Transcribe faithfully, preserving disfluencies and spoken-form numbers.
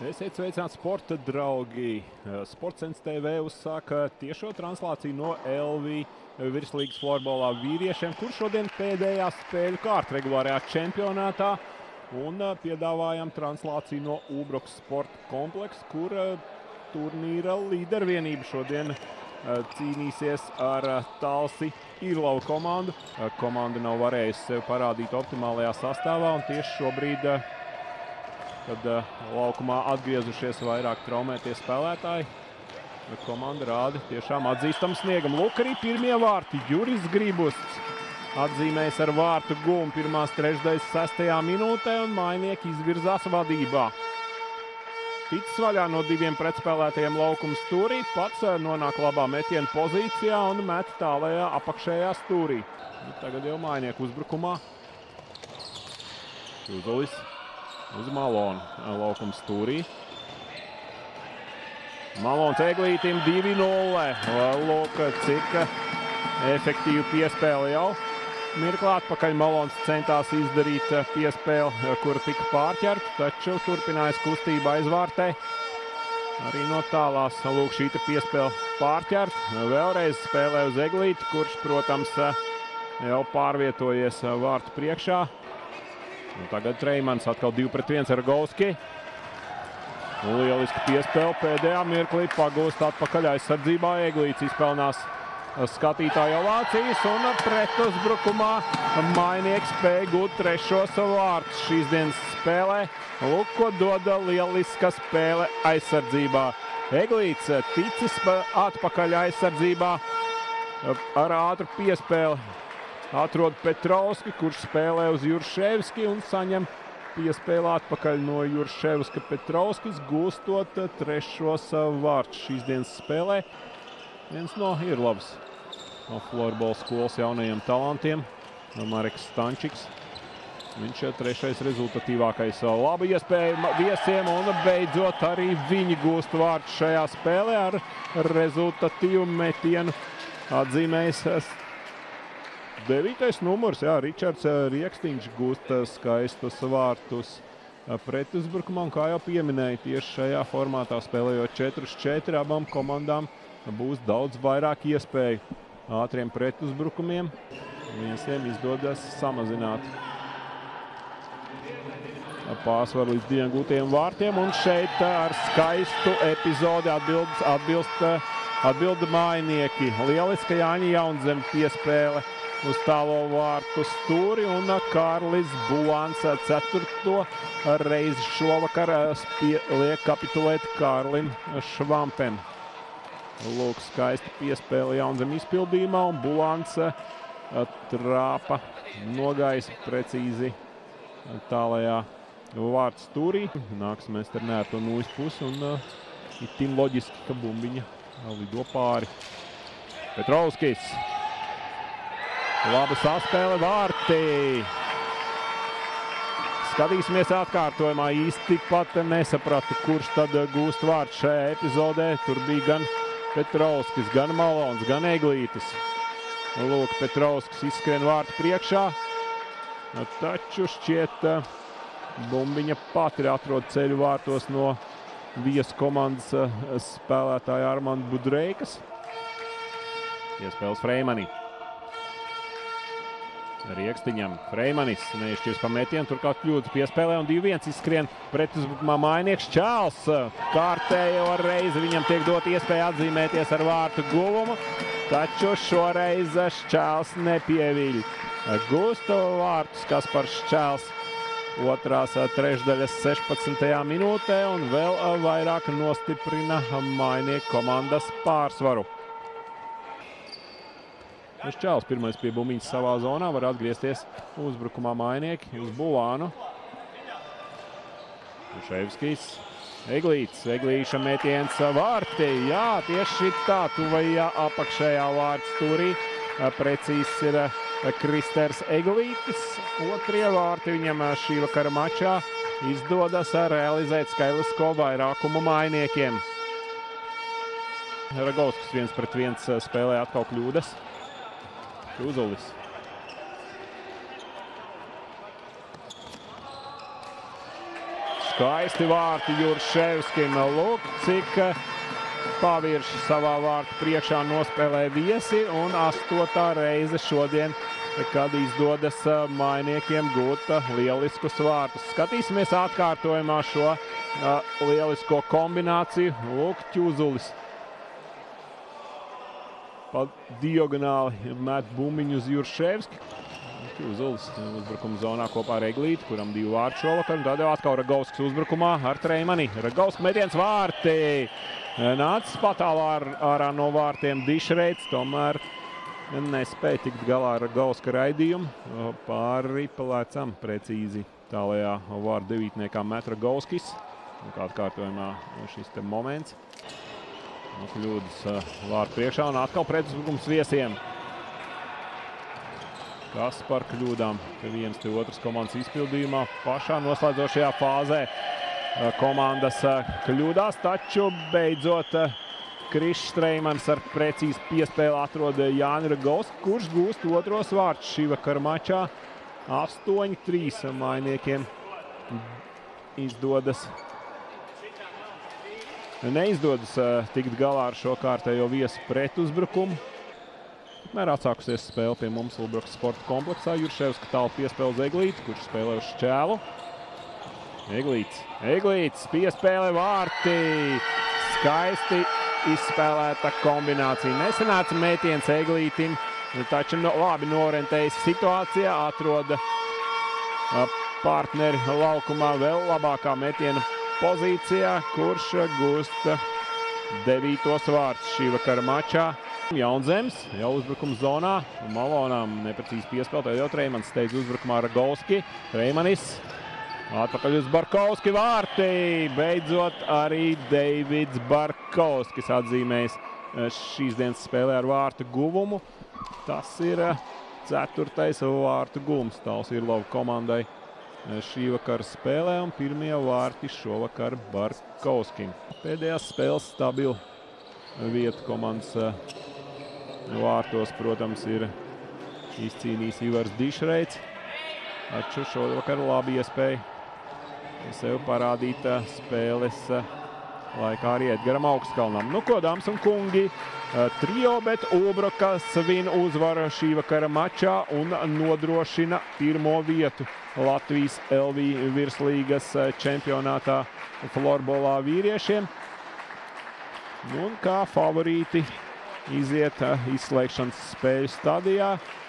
Esiet sveicināti sporta draugi. Sportsens T V uzsāka tiešo translāciju no L V virslīgas florbolā vīriešiem, kur šodien pēdējā spēļu kārta regulārajā čempionātā. Un piedāvājam translāciju no Ūbrokas sporta kompleksa, kur turnīra līdervienība šodien cīnīsies ar Talsi Irlavu komandu. Komanda nav varējusi sevi parādīt optimālajā sastāvā, un tieši šobrīd, kad laukumā atgriezušies vairāk traumētie spēlētāji, komanda rāda tiešām atzīstamu sniegumu. Lūk, arī pirmie vārti. Juris Gribusts atzīmēs ar vārtu guvumu pirmās trešdaļas sestajā minūtē, un mainieki izvirzās vadībā. Ticis vaļā no diviem pretspēlētajiem laukuma stūrī, pats nonāk labā metiena pozīcijā un met tālajā apakšējā stūrī. Tagad jau mainieku uzbrukumā. Uzulis uz Malonu laukuma stūrī. Malons Eglītim divi nulle. Lūk, cik efektīvu piespēli jau. Mirklī atpakaļ Malons centās izdarīt piespēli, kura tika pārķerta, taču turpinājās kustība aizvārtē. Arī no tālās, lūk, šī piespēle pārķerta. Vēlreiz spēlē uz Eglīti, kurš, protams, jau pārvietojies vārtu priekšā. Un tagad Treimans atkal divi pret viens ar Golski. Lieliski piespēle pēdējā mirklī pagūst atpakaļ aizsardzībā. Eglīts izpelnās skatītāju ovācijas, un pretuzbrukumā mainieks spēja gūt trešos vārtus šīs dienas spēlē. Lūk, ko doda lieliska spēle aizsardzībā. Eglīts ticis atpakaļ aizsardzībā ar ātru piespēli. Atrod Petrovski, kurš spēlē uz Jurševski un saņem piespēli atpakaļ no Jurševska. Petrovskis gūstot trešos vārtus šīs dienas spēlē. Viens no Irlavas, no florbola skolas jaunajiem talantiem, Mareks Stančiks. Viņš ir trešais rezultatīvākais. Laba iespēja viesiem, un beidzot arī viņi gūst vārtus šajā spēlē ar rezultatīvu metienu. Atzīmējis devītais numurs, jā, Ričards Riekstiņš gūst skaistus vārtus pretuzbrukumā, un kā jau pieminēja, tieši šajā formātā spēlējot četri uz četri, abām komandām būs daudz vairāk iespēju ātriem pretuzbrukumiem. Viesiem izdodas samazināt pārsvaru līdz diviem gūtiem vārtiem, un šeit ar skaistu epizodi atbild, atbilst, atbild mainieki. Lieliska Jāņa Jaunzem piespēle uz tālo vārtu stūri, un Kārlis Bulāns ceturto reizi šovakar liek kapitulēt Kārlim Švampem. Lūk, skaista piespēle Jaunzem izpildījumā, un Bulāns trāpa nogaisa precīzi tālajā vārtu stūrī. Nāks Mesternē ar to nulles pusi, un itin loģiski, ka bumbiņa lido pāri. Petrovskis. Laba saspēle vārti. Skatīsimies atkārtojumā. Īsti pat nesapratu, kurš tad gūst vārtu šajā epizodē. Tur bija gan Petrovskis, gan Malons, gan Eglītis. Lūk, Petrovskis izskrien vārtu priekšā. Taču šķiet bumbiņa pati atrod ceļu vārtos no viesu komandas spēlētāja Armanda Budreikas. Iespēles Freimani. Riekstiņam. Freimanis neizšķirs pa metienu, turklāt kļūdas piespēlē, un divi viens izskrien pretuzbrukumā mainieks Čāls. Kārtējo reizi viņam tiek dot iespēja atzīmēties ar vārtu guvumu, taču šoreiz Čāls nepieviļ. Gūst vārtus Kaspars Čāls otrās trešdaļas sešpadsmitajā minūtē, un vēl vairāk nostiprina mainieku komandas pārsvaru. Čāls pirmais pie bumbiņas savā zonā, var atgriezties uzbrukumā mainieki uz Bulānu. Ševskis, Eglīts, Eglīša metiens vārti. Jā, tieši tā, tuvajā apakšējā vārtu stūrī. Precīzs ir Kristers Eglītis. Otrie vārti viņam šī vakara mačā izdodas realizēt skaitlisko vairākumu mainiekiem. Ragovskis viens pret viens spēlē atkal kļūdas. Uzulis. skaisti vārti Jurševskim. Lūk, cik pavirši savā vārtu priekšā nospēlē viesi, un astotā reize šodien, kad izdodas mainiekiem gūt lieliskus vārtus. Skatīsimies atkārtojumā šo uh, lielisko kombināciju. Lūk, Ķuzulis pa diagonāli met bumbiņu uz Jurševski. Ķuzulis uzbrukuma zonā kopā ar Eglīti, kuram divi vārti šovakar. Un tad jau atkal Ragovskis uzbrukumā ar Treimani. Ragovski metiens vārti. Nācis patālā ar, ārā no vārtiem Dišreits, tomēr nespēja tikt galā ar Ragovska raidījumu. Pāri palecam precīzi tālajā vārdu devītniekā met Ragovskis. Kā atkārtojumā šis te moments. Kļūdas vārtu priekšā un atkal pretuzbrukums viesiem. Kas par kļūdām te viens te otras komandas izpildījumā pašā noslēdzošajā fāzē. Komandas kļūdās, taču beidzot Krišs Treimans ar precīzi piespēli atrod Jāni Ragovski, kurš gūst otros vārtus šī vakara mačā. astoņi trīs mainiekiem izdodas. Neizdodas tikt galā ar šo kārtējo viesu pretuzbrukumu. Tikmēr atsākusies spēle pie mums Lubrokas sporta kompleksā. Jurševska tālu piespēle uz Eglīti, kurš spēlē uz šķēlu. Eglīts, Eglīts, piespēle vārti. Skaisti izspēlēta kombinācija. Nesenāca mētiens Eglītim, taču no, labi norentējas situācijā, atroda partneri laukumā vēl labākā metiena pozīcijā, kurš gūst devītos vārtus šī vakara mačā. Jaunzems jau uzbrukuma zonā, Malonām neprecīzi piespēlē, tad jau Treimans steidz uzbrukumā Ragovski. Treimanis atpakaļ uz Barkovski vārti. Beidzot arī Deivids Barkovskis atzīmējis šīs dienas spēlē ar vārtu guvumu. Tas ir ceturtais vārtu guvums Talsirlova komandai šī vakara spēlē, un pirmie vārti šovakar Barkovskim. Pēdējās spēles stabila vieta komandas vārtos, protams, ir izcīnījis Ivars Dišreits. Taču šovakar labi iespēja sev parādīt spēles laikā arī Edgaram Augstkalnam. Nu ko, dāmas un kungi, trio, bet Ulbroka svin uzvaru šī vakara mačā un nodrošina pirmo vietu Latvijas L V virslīgas čempionātā florbolā vīriešiem. Un kā favorīti iziet izslēgšanas spēļu stadijā.